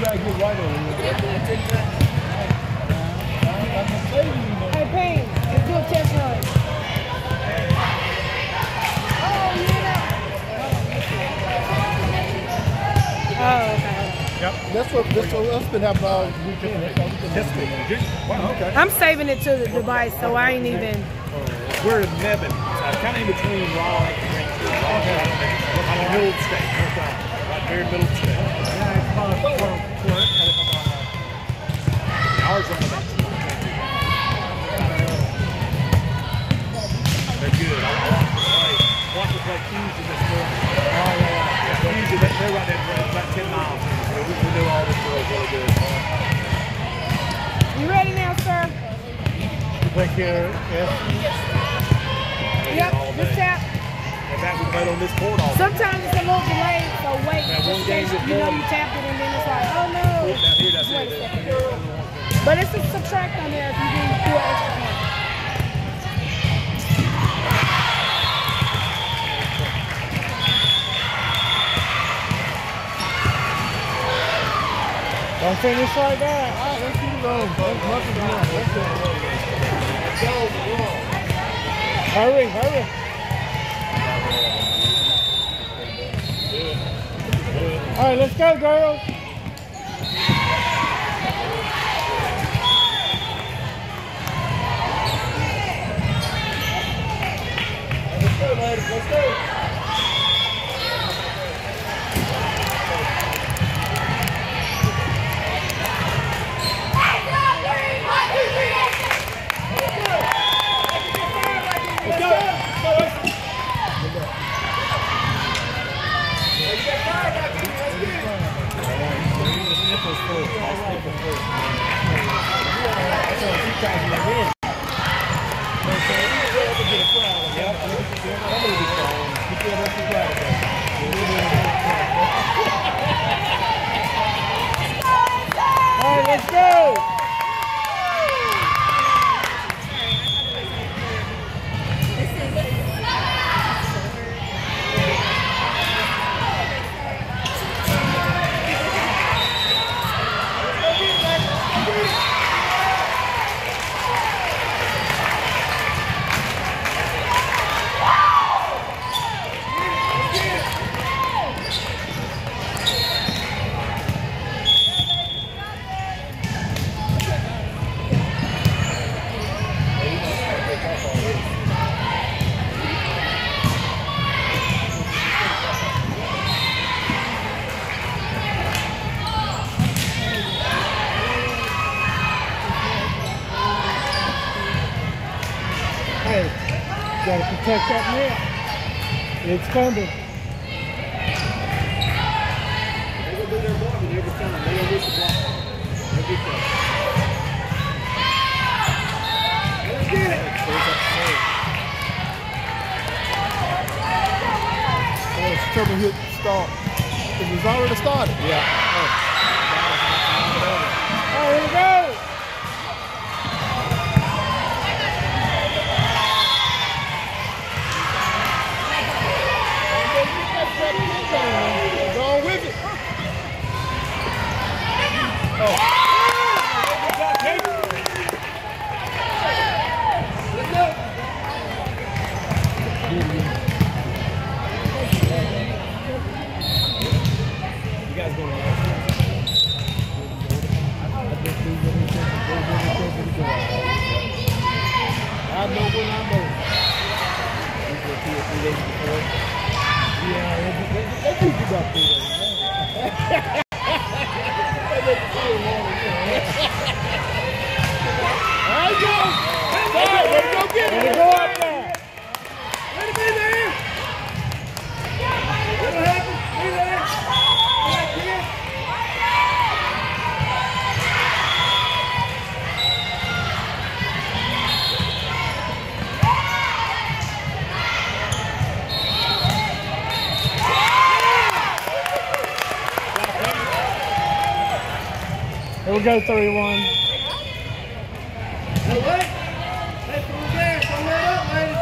gotta get right over here. Hey, Payne, let's do a test run. Oh, okay. Yep. That's what us been happening all weekend. That's all we've been doing. Wow, okay. I'm saving it to the device, so I ain't even. We're in Mebane, kind of in between Raw and Greenfield. On the middle of the state, right there, middle of the state. Ours are they're good. I want to play Houston this morning. Oh, yeah. Houston, they're right there, about 10 miles. We do all this really good. You ready now, sir? Thank you. Yep, just tap. On this court all sometimes it's a little delayed, so wait. Yeah, one game you know you tapped it and then it's like, oh no. Wait a second. But it's a subtract on there if you didn't do an extra point. Don't finish like that. All right, let's keep it going. Let's go. Hurry, hurry. All right, let's go, girls. Let's go, ladies. Let's go. Let's go! Gotta protect that net. It's coming. They're gonna do their blocking every time. They're gonna miss the block. Every time. Let's get it. Oh, it's trouble hit start. It's already started. Yeah. Oh, here we go. Go with it. Oh. You guys going to I know when I'm over. We go 2 or 3 days before. Yeah, they keep you up there. All right, go. Ready to go get it. Ready to go up there. Let him in there. What'll happen? Be there. Right here. Here we go, 31. Hey, wait. Hey, from there. Come right up, ladies.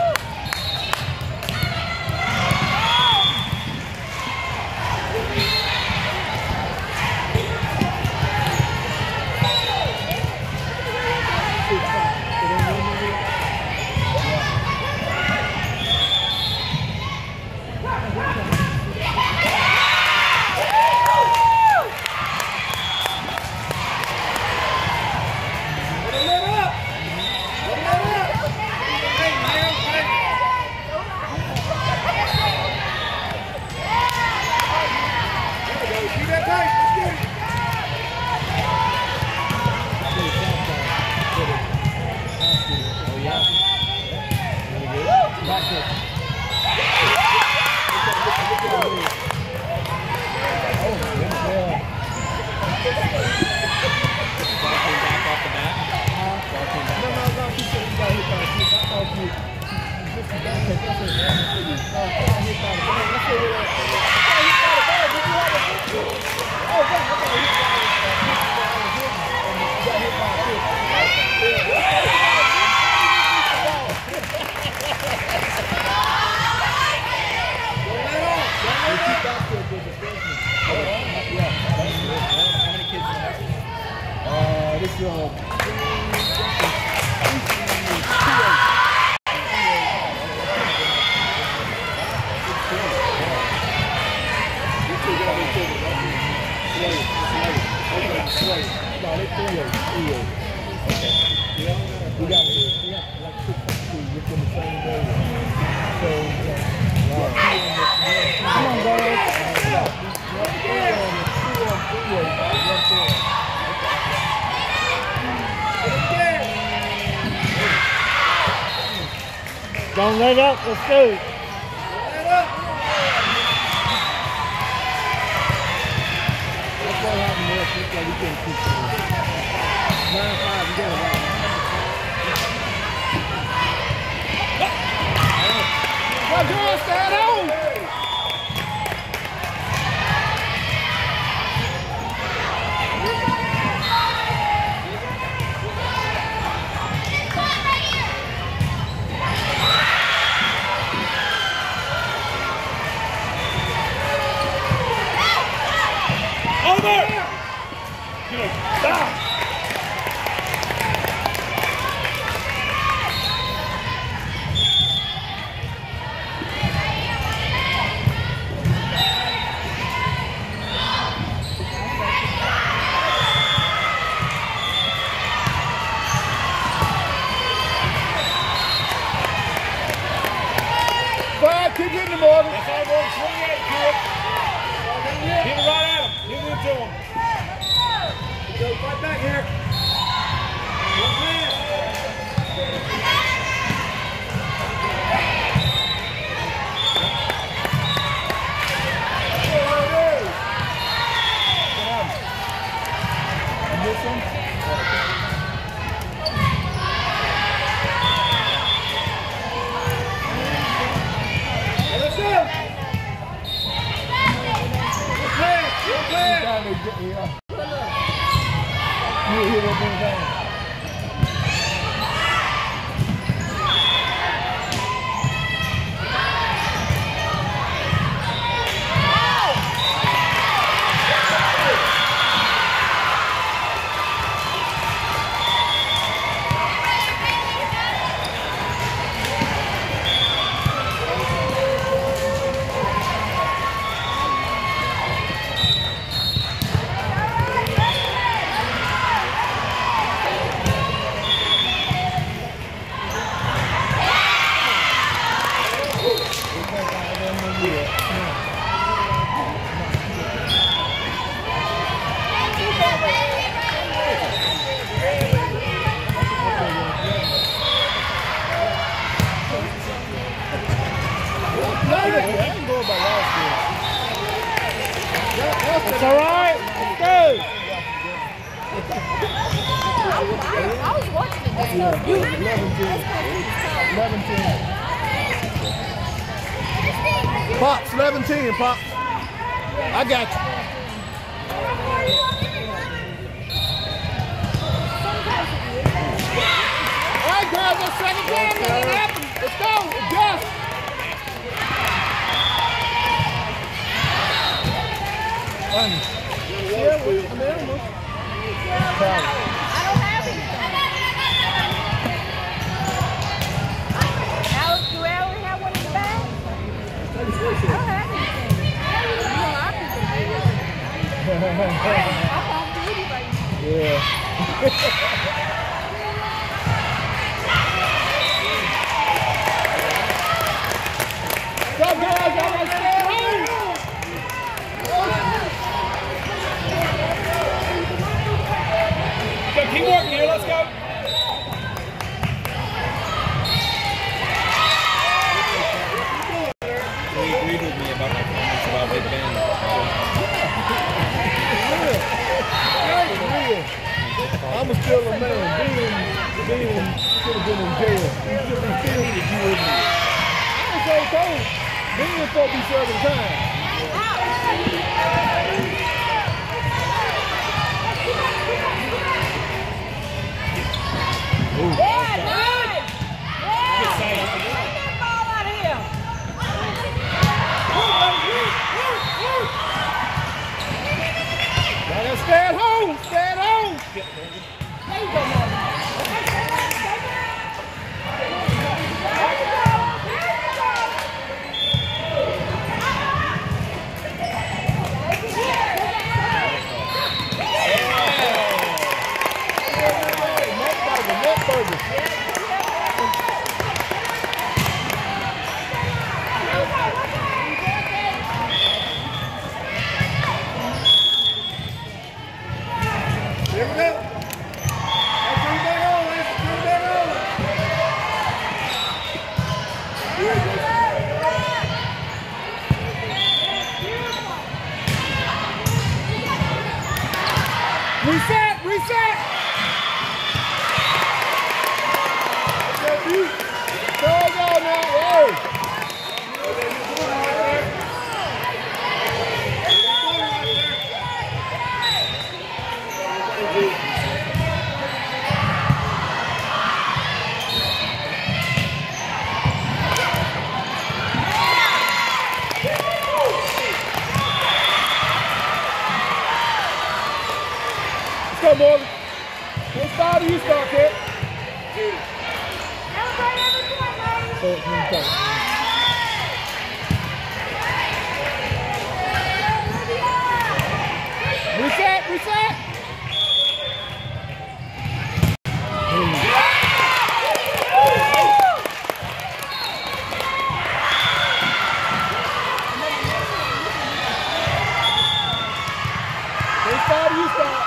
Don't let up, let's go. Keep hitting him, Morgan. That's all going 28, kid. Hit it right at him. Hit it to him. Go right back here. One man. And this one? It's all right. Let's go. I was watching the game. 11-10. Pops, 11-10, Pops. I got you. All right, girls, that's second game. Let's go. Gus. I don't have anything. Alex, do I only have one in the bag? I don't have anything. I'm on duty right now. Yeah. Go, girls, I'm going to stay home. still a man. Being should have been in jail. He should be still needed you with me. I was so told. Being supposed to be serving time. Yeah, nice. Yeah. Get that ball out of here. Gotta stay at home. Stay at home. There you go, Mom. Reset! Reset! Go now! Whoa! Let's go, Morgan. Let's start. You start, kid. Reset, reset. They start, you start.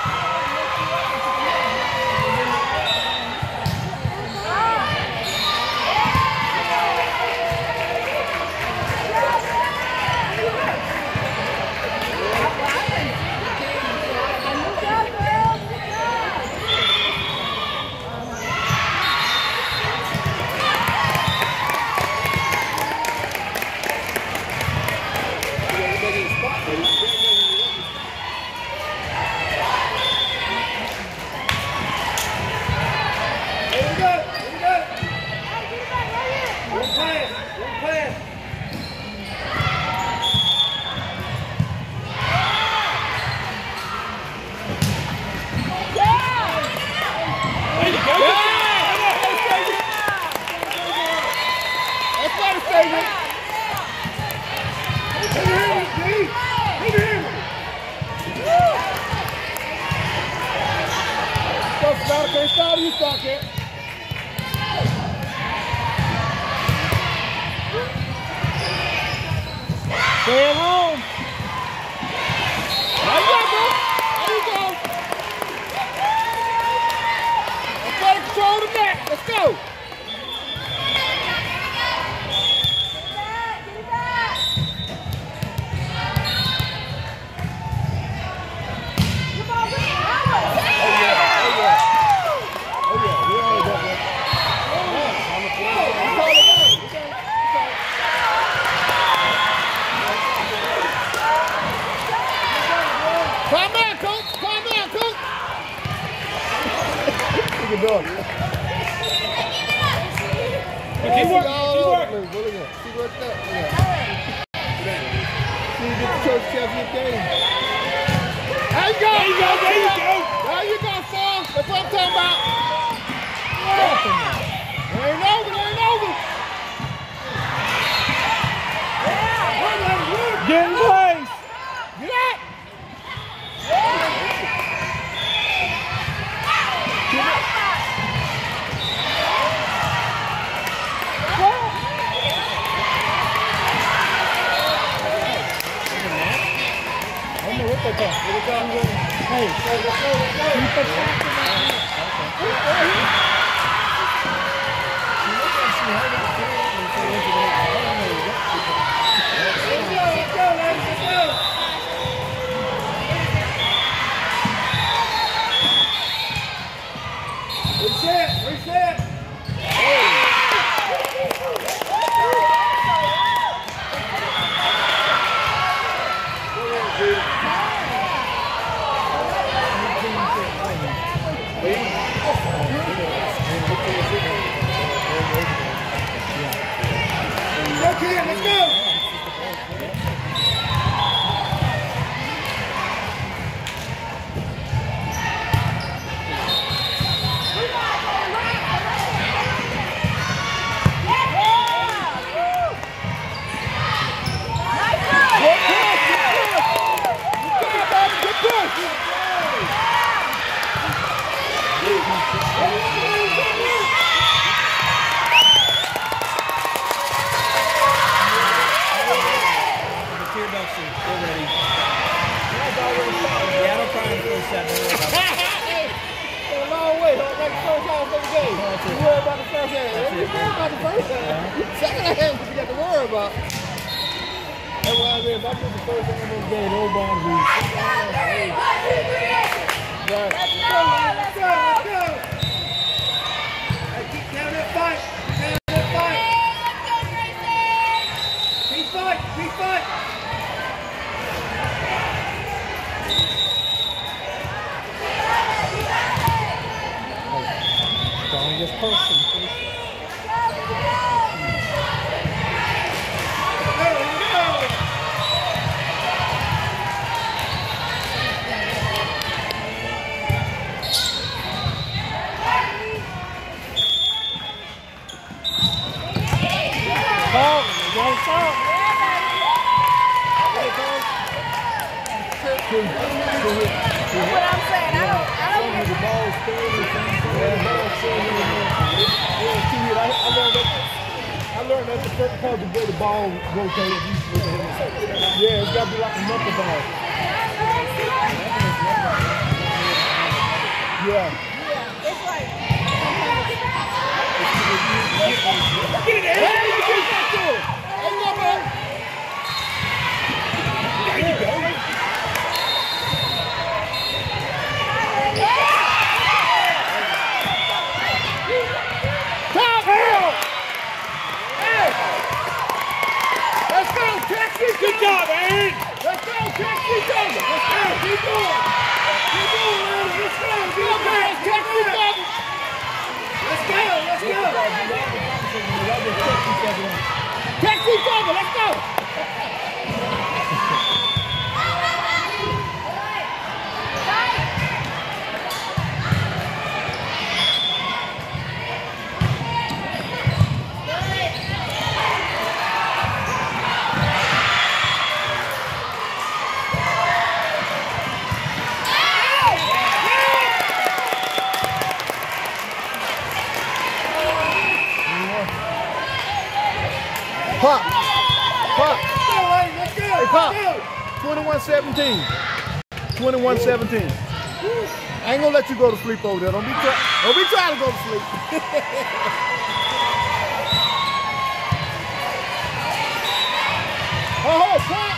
Can't start, you start, kid. Stay at home. There you go, bro. There you go. Let's try to control the net. Let's go. Keep going. Keep working. See what's up. See you get the church championship game. There you go. There you go. There you go. There you go, son. That's what I'm talking about. It ain't over. It ain't over. Get in place. Get up. Hey, Pop. 21-17. 21-17. I ain't gonna let you go to sleep over there. Don't be trying to go to sleep. Oh, Pop.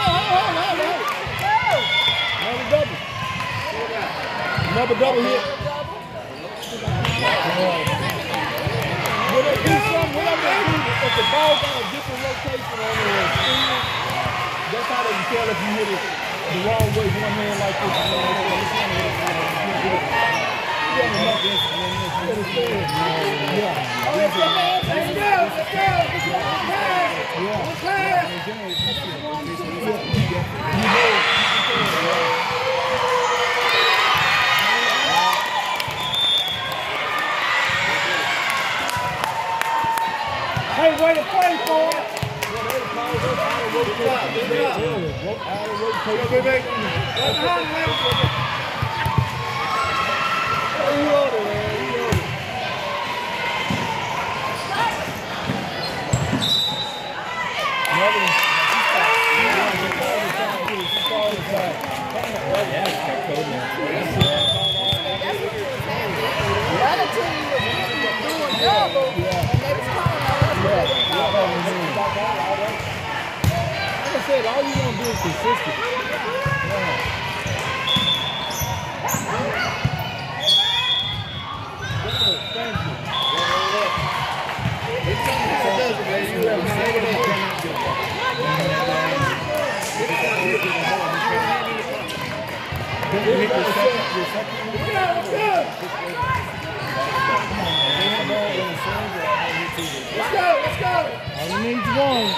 Another double. Another double hit. Will it be if the ball got a different rotation on it? That's how they can tell if you hit it the wrong way, one hand like this. Hey, way to play, boy! Like I said, all you want to do is consistent. Thank you. Let's go. All you need is one.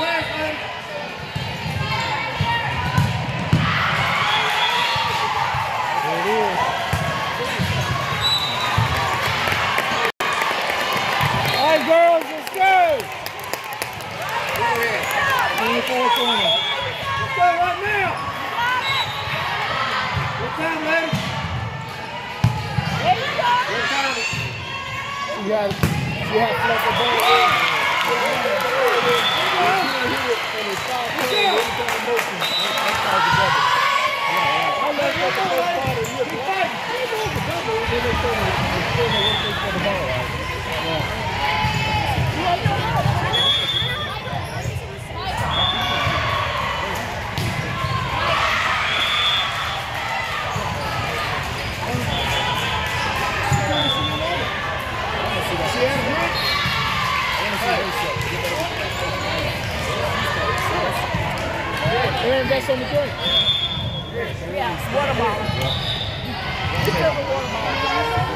There it is. All right, girls, let's go. 24 corner. Let's go right now. What time, ladies? What time? See how flexible. And that's on the joint. Yeah, water bottle. You fill the water bottle.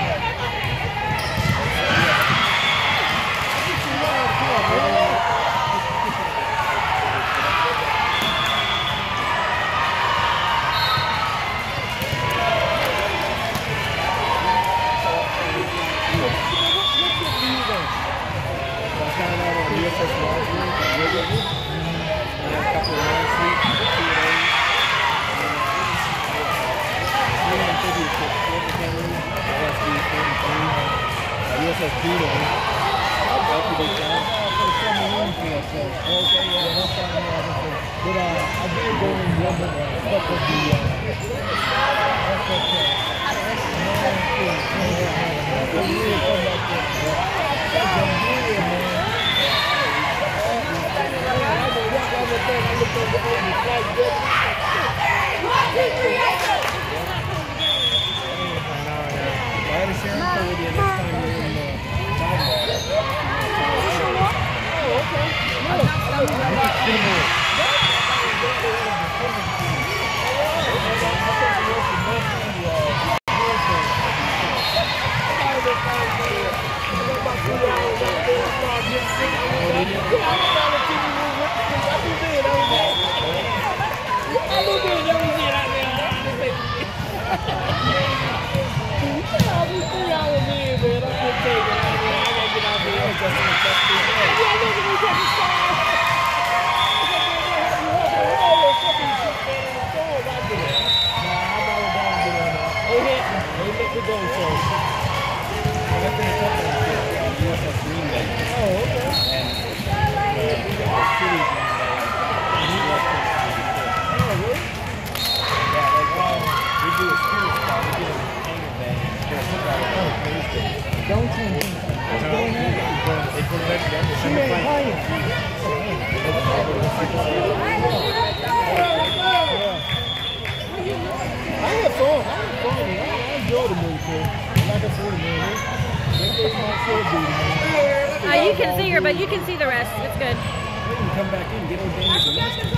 You can see her, but you can see the rest. It's good. We can come back in, get ordained.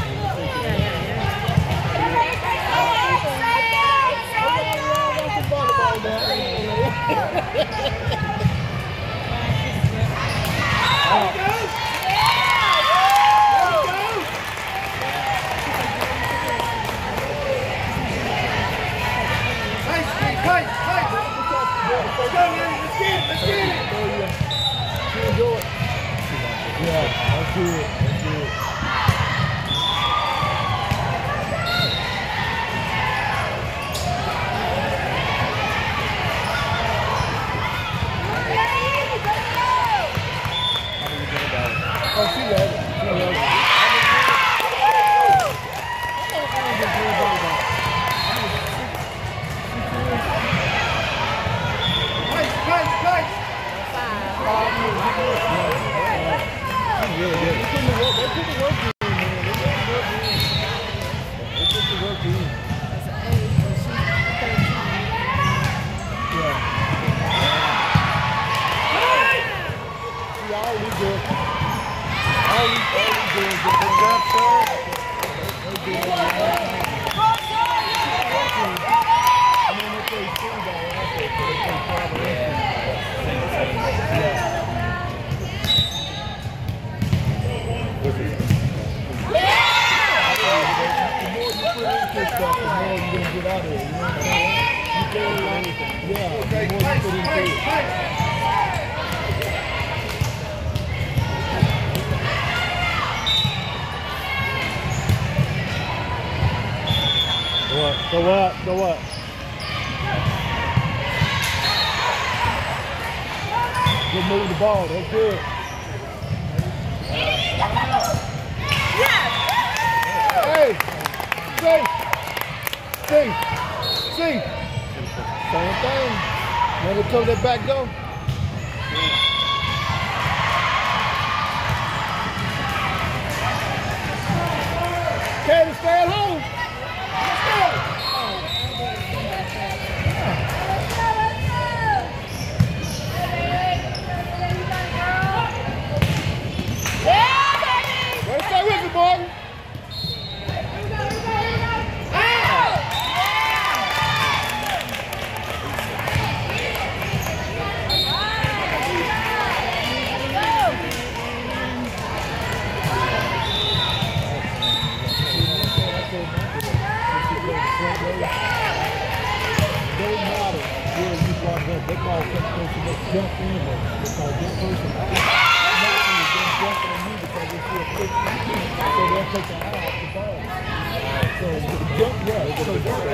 Go up. Good move the ball. That's good. Hey, see. Same thing. Never told that back go. Okay, stay at home. Let's stay with me, boy. They call that person that jumped in there. They call this person out. Naturally, they're jumping on you because they feel quick. So they'll take the eye off the ball. So jump, yeah. So when it's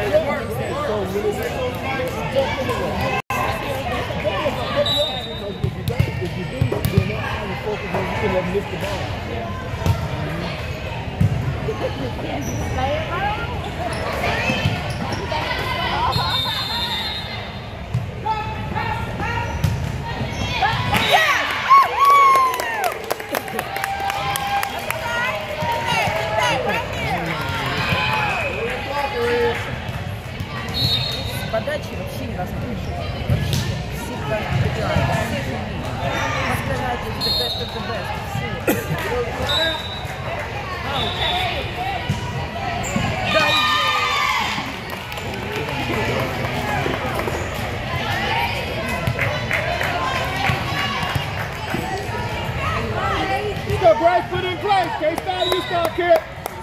jump anyway. If you do, then that eye will focus on you can let them lift the ball. Подачи вообще невозможно. Вообще. Все правильно делают. Все умеют. Рассказать the best of the best. Все. You got Bryce put in place. Can't start you start, kid.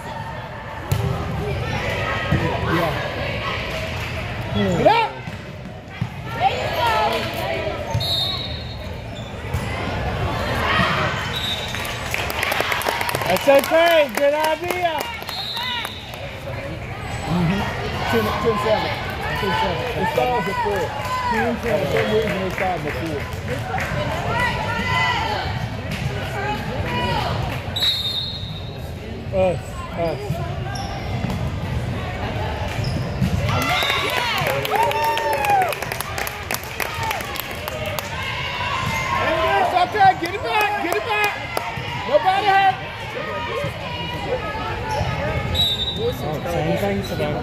Yeah. Get up! There you go! That's okay. Good idea. 10-7. It starts at 4. 10-7. For some reason it starts at 4. Us. It's okay, get it back. Nobody hurt. Same thing for them.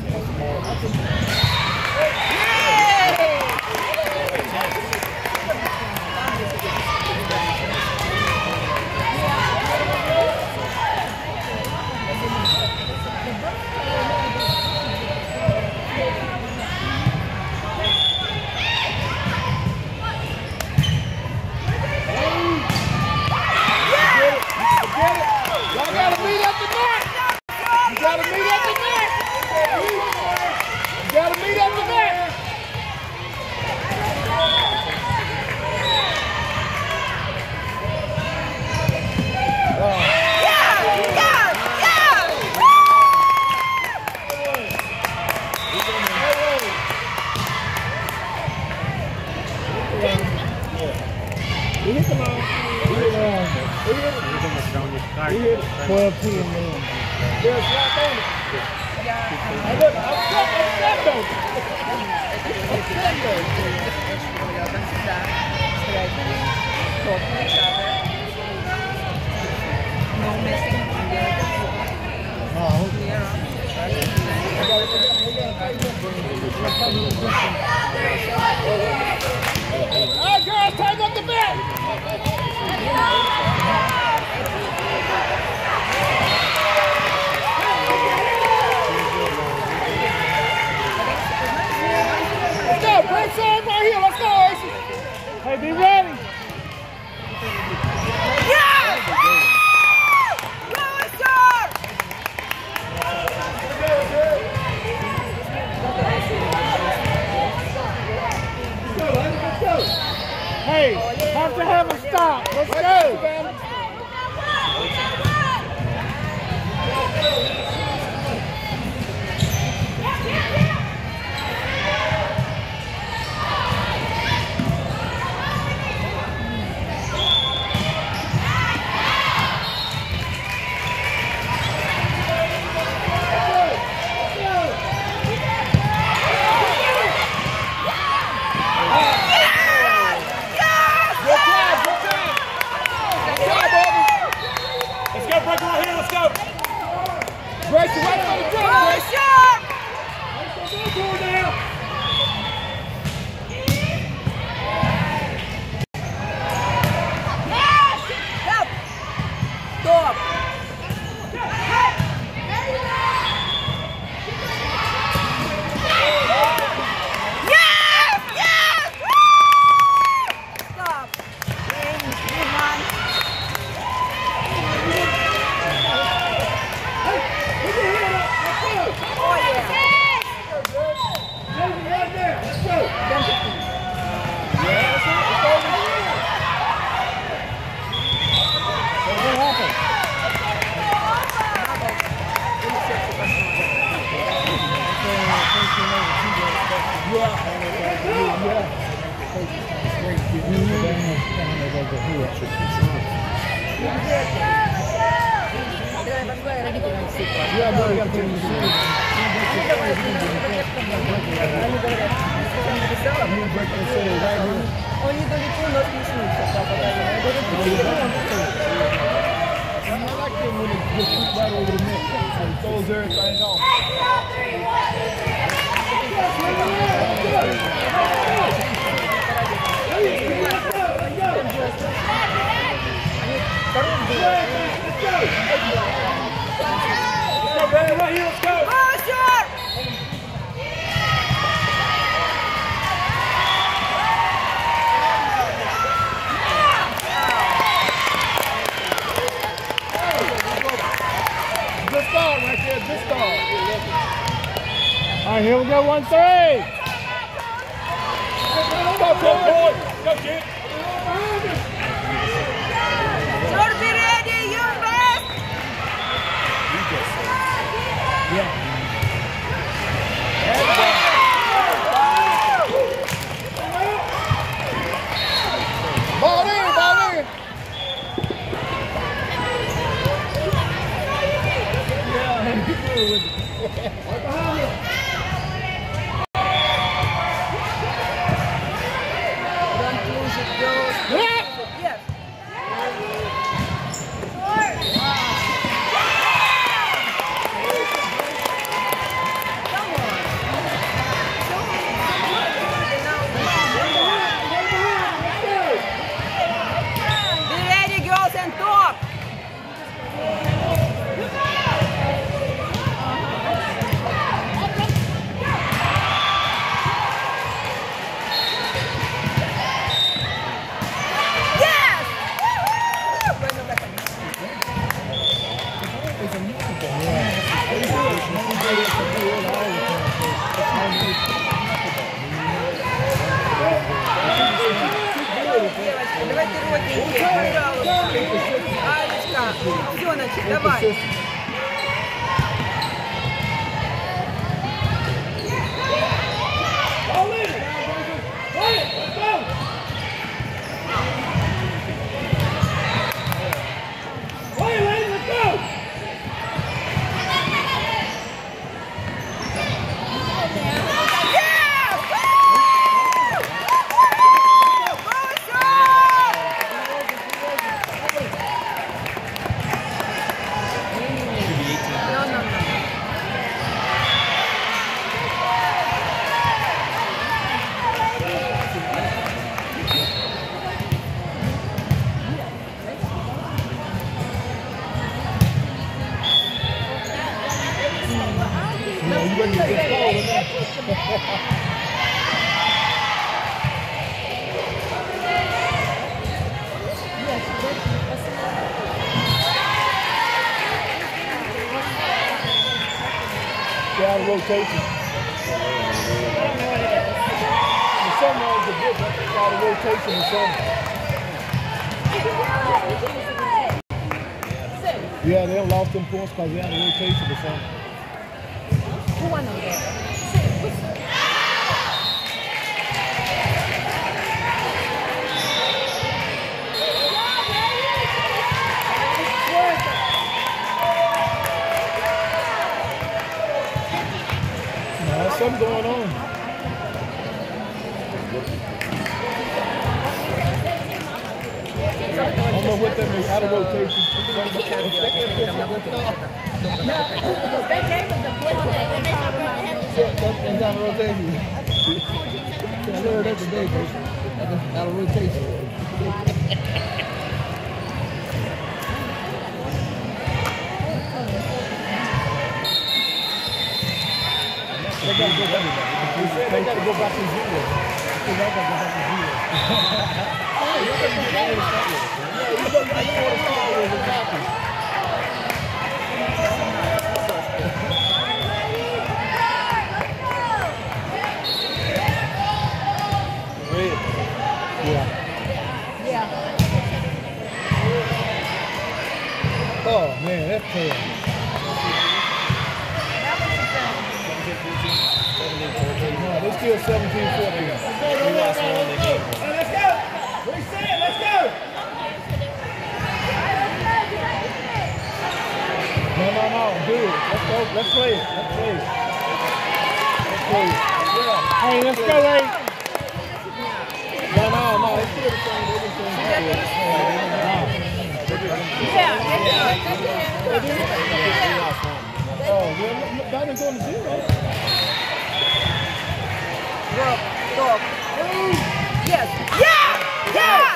We hit the line. We hit 12 10 man. There's a slap on it. Yeah. Look, upset though. Upset No missing. All right, girls, time up the belt. Let's go, break side right here. Let's go, Ace. Hey, be ready. Hey, have to have a stop. Let's go. Они далеко нас не слышат, да, когда I like them when it just shoots right over the net, so it throws everything off. Let's go! Good start right there, good start. All right, here we go, 1-3. Go, boy! Go, kid! You're be ready, you best! Yeah. Ball in, ball in. Yeah, he's good with it. Right behind him. Don't lose it, girls. Yes. Be ready, girls, and talk. Yes! Девочки, давайте родненькие, пожалуйста. Алечка, Зёночек, давай. Out of rotation. The summer is a bit out of rotation in summer. Yeah, they lost them points because they're out of rotation or something. Who won over there? There's something going on. I don't know what that means. Out of rotation. That game was a flip that they talk about having. That's out of rotation. I learned that today, but out of rotation. They got to go back. They said they got to go back to zero. They got to go back to zero. You got to go back to zero. Oh man, that's terrible. No, they still 17-14. We lost one in the game. Let's go. Reset. Let's go. No. Do it. Let's go. Let's play it. Let's play it. Let's play it. Yeah. Hey, let's go, hey. No. It's still the same. That didn't go to 0. Stop. Yes. Yeah!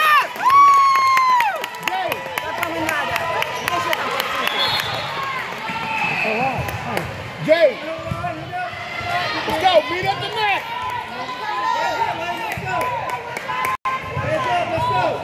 Как вам и надо. Еще там All right. Jay, let's go. Beat up the net. Let's go.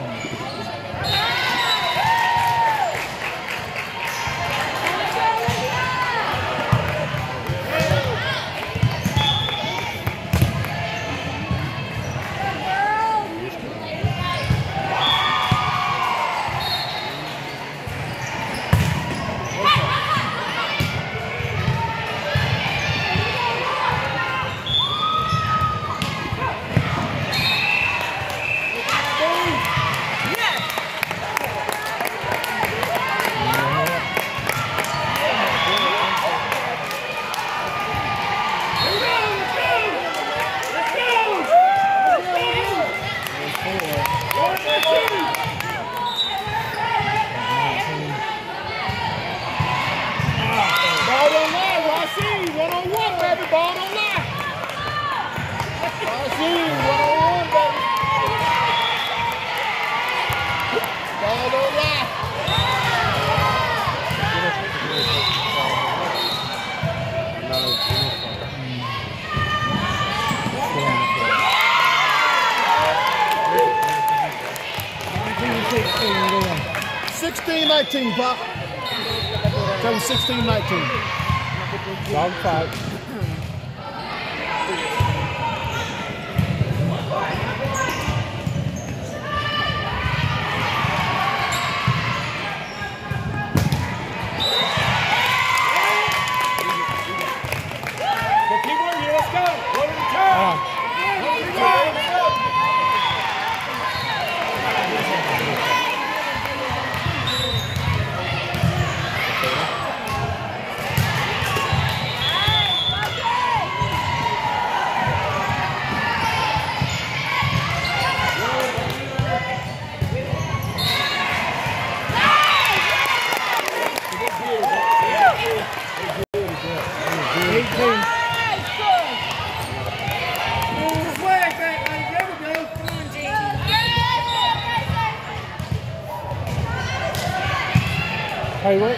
Pop. That was 16-19. Dog fight. Keep working. Let's go. One at a time. Hey, what?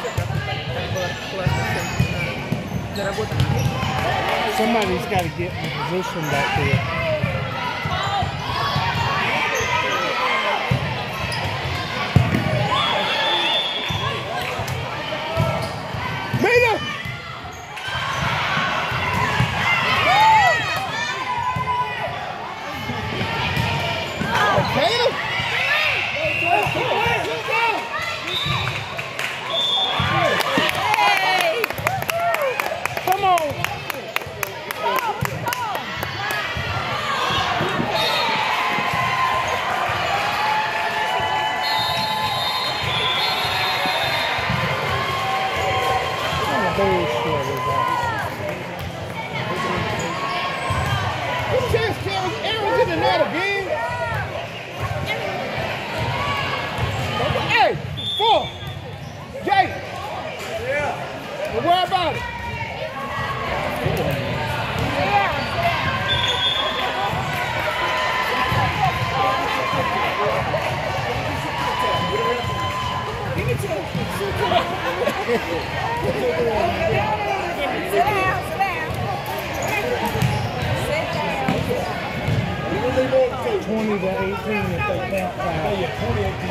Somebody's got to get in position back there. Hey, 4. Jay. Yeah. Where about it? Sit down. 20 to 18 if they count foul. Yeah, 20 18.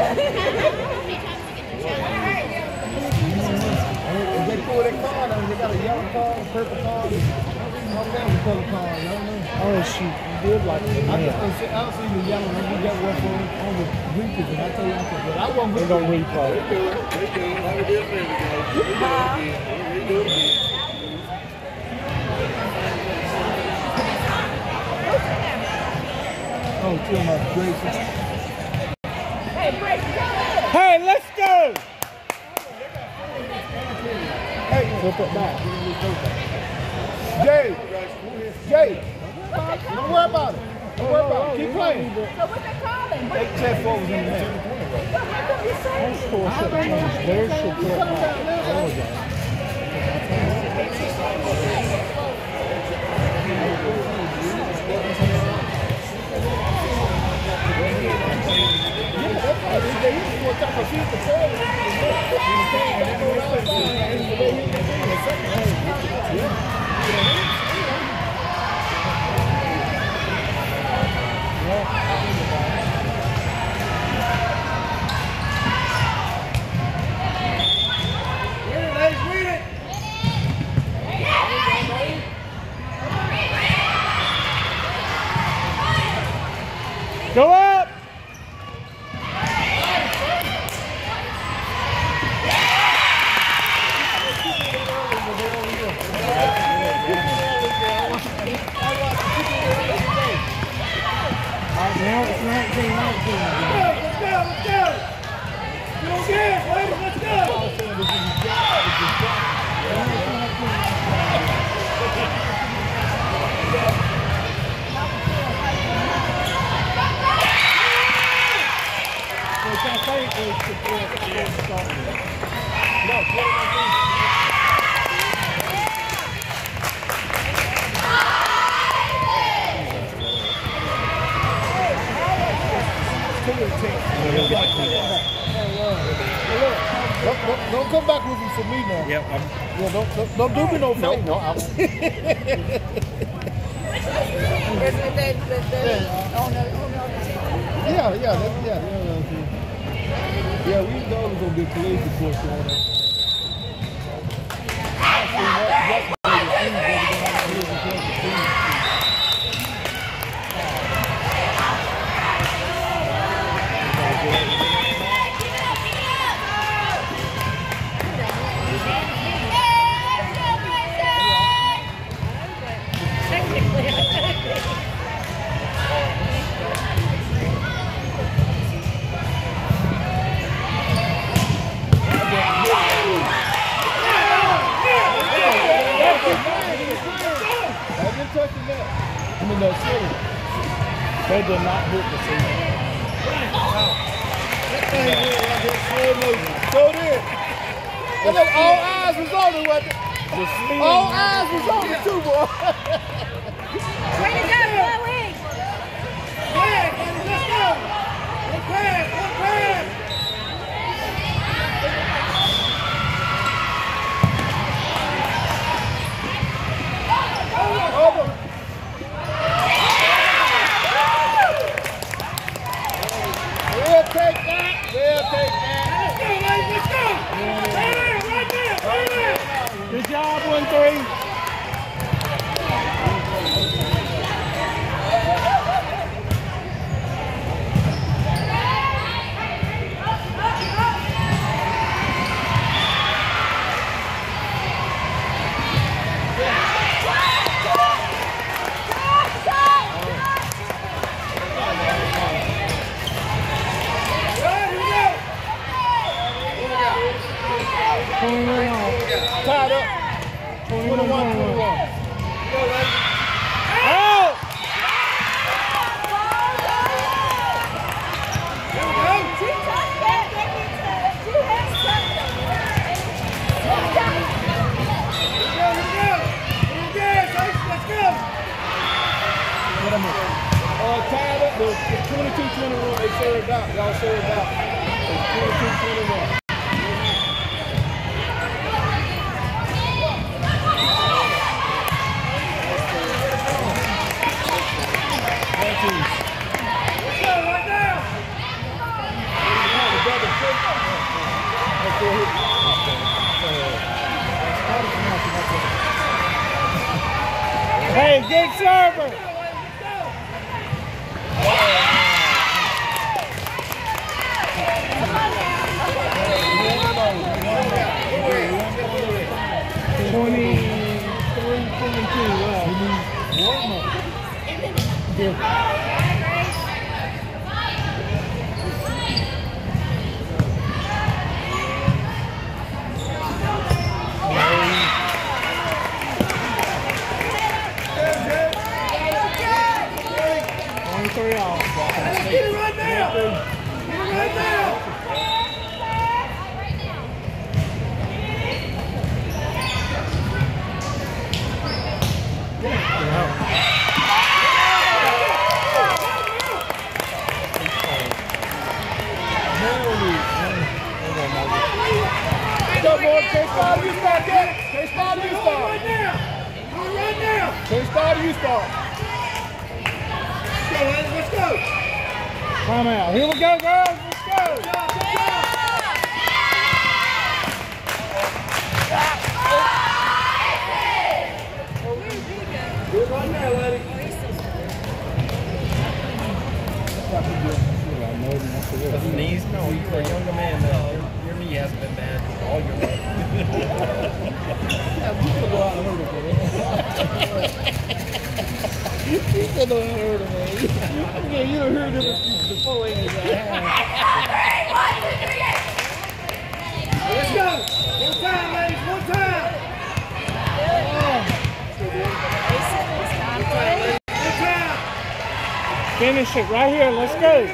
If they pull that card on, they got a yellow card, a purple card, come down with color card, you know what I mean? Oh, shoot, you did like it. I don't see the yellow one. We got one on the bleachers, and I tell you, but I wasn't going to replay. They do. Like it is, baby. They do it again. No, still not Grayson. Hey, let's go! Hey, flip it back. Jay. Don't worry about it. Don't worry about it. Keep playing. So what they calling? They said forwards in the net. How come you say it? Their should put Go up! Now it's 19. Let's go! You don't get it, ladies, let's go! Don't come back with him for me now. Yep. Don't do me no favor. No, Yeah, we know we're gonna get collision reports on it. They did not hit the season. Go there. And then all eyes was on it, wasn't it? All eyes was on it too, boy. Way to go, Chloe! Let's go! One pass! Over. We'll take that. Let's go! Right there! Good job, 1-3. Tied up. 21-21. Out! Tied up. It's 22-21. They served out. Y'all served out. It's 22-21. Hey, good server! 3 on. Let's get it right now. Get it right now. Go, boy. K-Star, you start, Dick. K-Star, you start. Right now. Do it right now. K-Star, you start. Let's go, ladies. Let's go. Time out. Here we go, girls. Let's go. Good job. Good job. Do it right now, lady. His knees? No, you're a younger man now. Your knee hasn't been bad all your life. You still don't hurt him, man. Yeah, you don't heard him before, ain't it? Let's go. One time, ladies. One time. One time. Finish it right here. Let's go.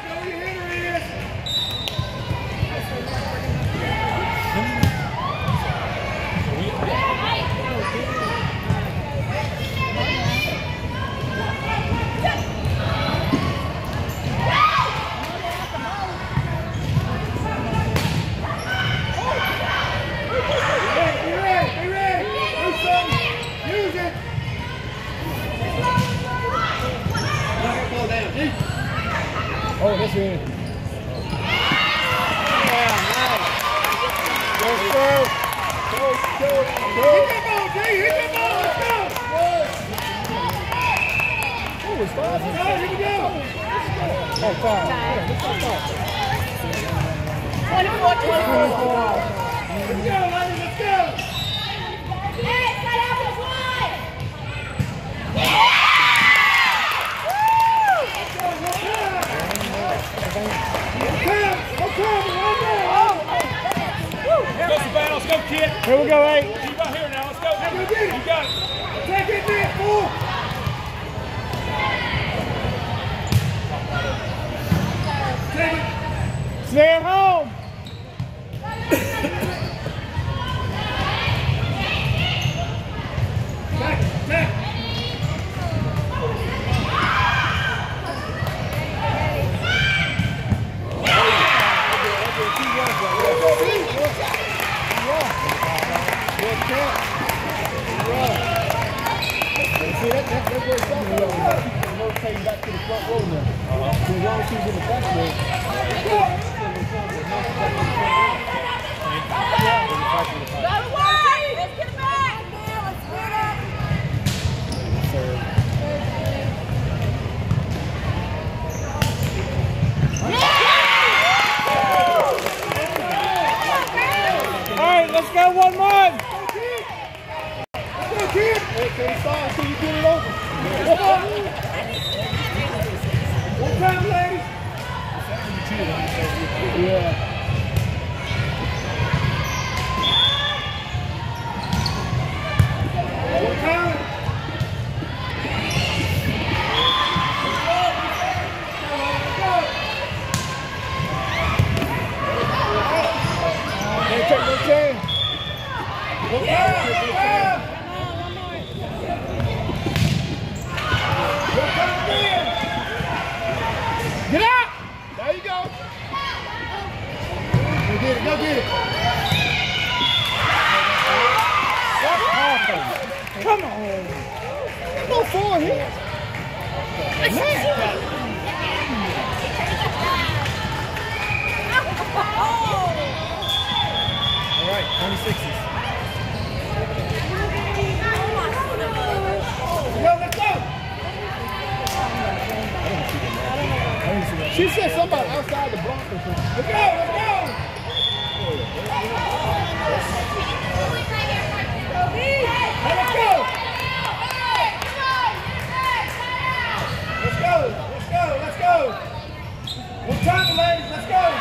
Oh, that's it. Yeah, nice. Let's go. Go. Hit that ball, Jay. Hit that ball. Let's go. Oh, it's five. Here we go. Oh, five. Yeah, let's go. 24. Let's go, ladies. Let's go. Let's go, kid. Here we go, 8. Keep out here now. Let's go. Go get it. You got it. Take it, man. 4. Take it. Stay at home. Take. See, that's where it's something rotating back to the front row now. So as long as she's in the back row. Let's get it back. Let's get it. All right, let's go 1-1. Let's go, kid. Hey, K-Star, until you get it over. One time, ladies. Yeah. One time. Can't take no chance. One time. Get out! There you go. Go get it. Go get it. That's awesome. Come on. No 4 here. Man. All right, 26s. Let's go. She said somebody outside the block or something. Let's go. Let's go. Let's go. Let's go. Let's go. Let's go. One time, ladies. Let's go.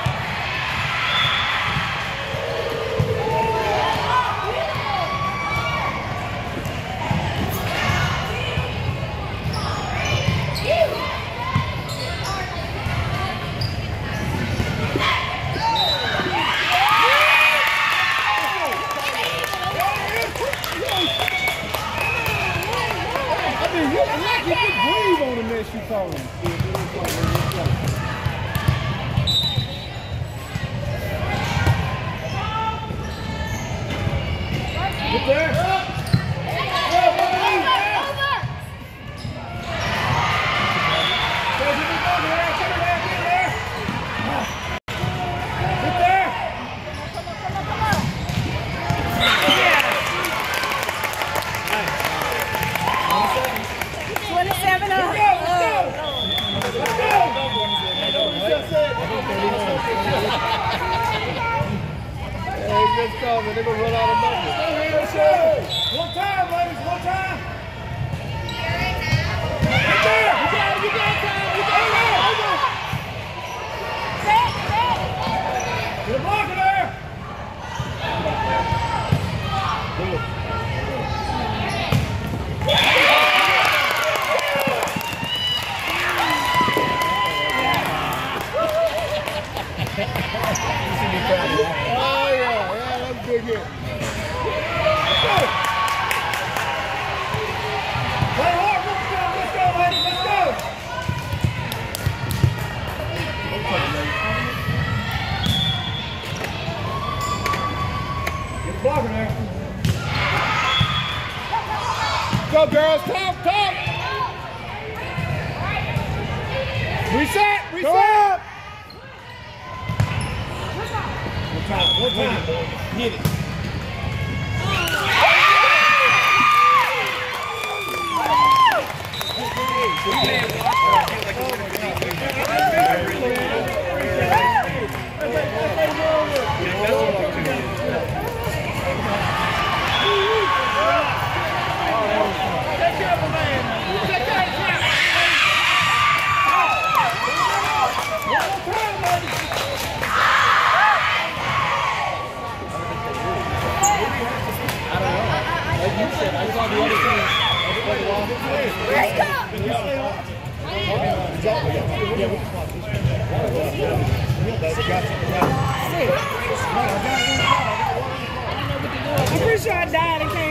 mean, you can breathe on the mess you calling. Get there. They're going to run out of numbers. One time, ladies, one time. You got time. You got Get a blocker there. Oh, yeah, that's a big hit. Play hard, let's go, ladies, let's go. Get a blocker there. Go, girls, talk. Reset. Go up. One time. Hit it. I'm pretty sure I died and came